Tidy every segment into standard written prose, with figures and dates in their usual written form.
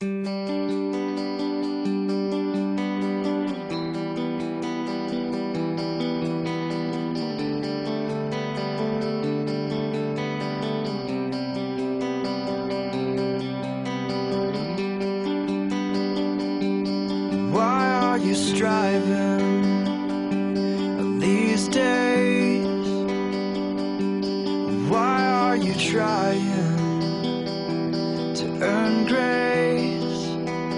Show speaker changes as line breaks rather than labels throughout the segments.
You striving these days? Why are you trying to earn grace?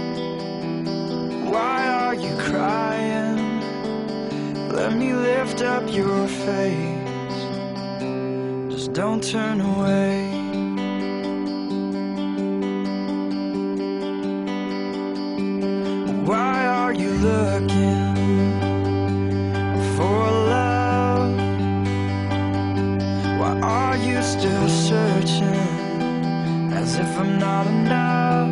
Why are you crying? Let me lift up your face. Just don't turn away. Why are you looking for love? Why are you still searching as if I'm not enough?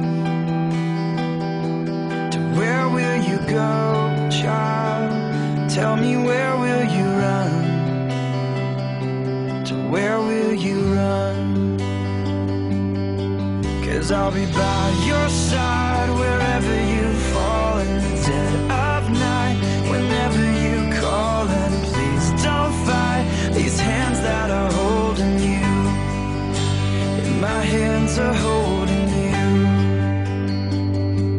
To where will you go, child? Tell me, where will you run? To where will you run? 'Cause I'll be by your side wherever you fall in the dead of night. Whenever you call, and please don't fight. These hands that are holding you, and my hands are holding you.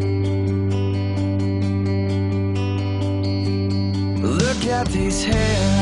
Look at these hands.